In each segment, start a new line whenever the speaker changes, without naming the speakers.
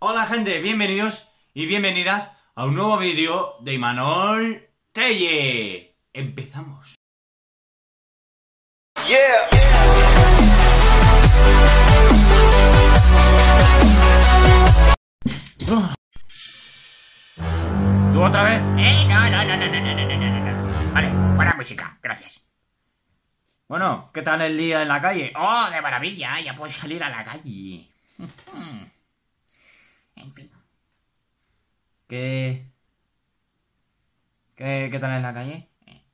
Hola gente, bienvenidos y bienvenidas a un nuevo vídeo de Imanol Telle. Empezamos.
Yeah.
¿Tú otra vez?
No. Vale, fuera música, gracias.
Bueno, ¿qué tal el día en la calle?
¡Oh, de maravilla! Ya puedo salir a la calle. En fin.
¿Qué tal en la calle?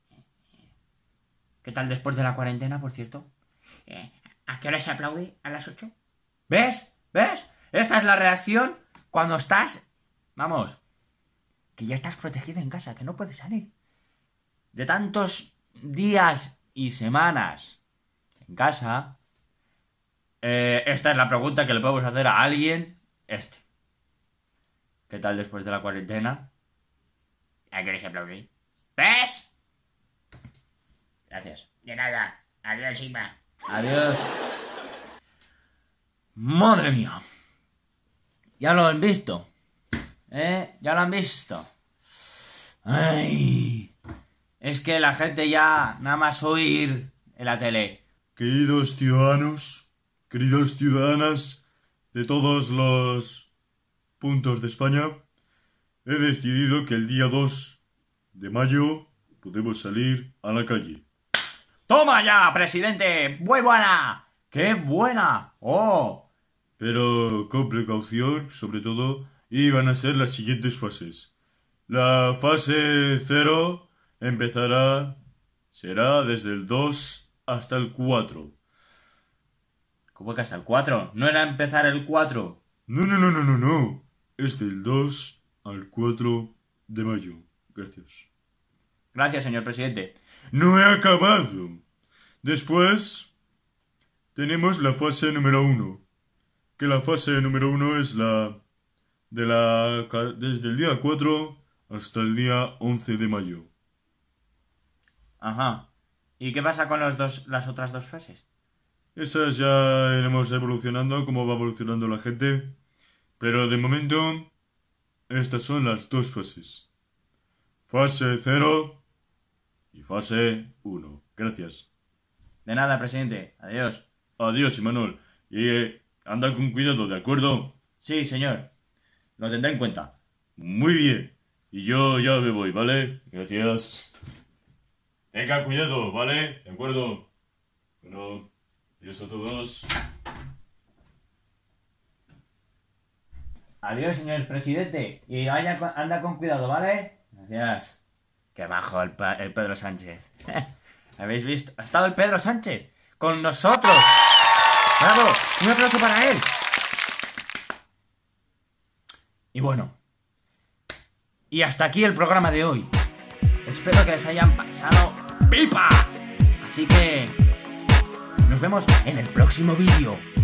¿Qué tal después de la cuarentena, por cierto?
¿A qué hora se aplaude? ¿A las 8?
¿Ves? ¿Ves? Esta es la reacción cuando estás... Vamos, que ya estás protegido en casa, que no puedes salir. De tantos días y semanas en casa, esta es la pregunta que le podemos hacer a alguien. ¿Qué tal después de la cuarentena?
¿A qué hora se aplaude?
¿Ves? Gracias.
De nada. Adiós, Ima.
Adiós. Madre mía. Ya lo han visto. Ya lo han visto. Ay. Es que la gente ya nada más oír en la tele.
Queridos ciudadanos, queridas ciudadanas de todos los puntos de España, he decidido que el día 2 de mayo podemos salir a la calle.
¡Toma ya, presidente! ¡Muy buena! ¡Qué buena! ¡Oh!
Pero con precaución, sobre todo, y van a ser las siguientes fases. La fase 0 será desde el 2 hasta el 4.
¿Cómo que hasta el 4? ¿No era empezar el 4?
No. Es del 2 al 4 de mayo. Gracias.
Gracias, señor presidente.
No he acabado. Después tenemos la fase número 1. Que la fase número 1 es desde el día 4 hasta el día 11 de mayo.
Ajá. ¿Y qué pasa con las otras dos fases?
Esas ya iremos evolucionando, como va evolucionando la gente. Pero de momento, estas son las dos fases. Fase 0 y fase 1. Gracias.
De nada, presidente. Adiós.
Adiós, Imanol. Y anda con cuidado, ¿de acuerdo?
Sí, señor. Lo tendré en cuenta.
Muy bien. Y yo ya me voy, ¿vale? Gracias. Tenga cuidado, ¿vale? ¿De acuerdo? Bueno, adiós a todos.
Adiós, señor presidente. Y anda con cuidado, ¿vale? Gracias. Qué bajo el Pedro Sánchez. ¿Habéis visto? Ha estado el Pedro Sánchez con nosotros. ¡Bravo! Un aplauso para él. Y bueno. Y hasta aquí el programa de hoy. Espero que les hayan pasado pipa. Así que nos vemos en el próximo vídeo.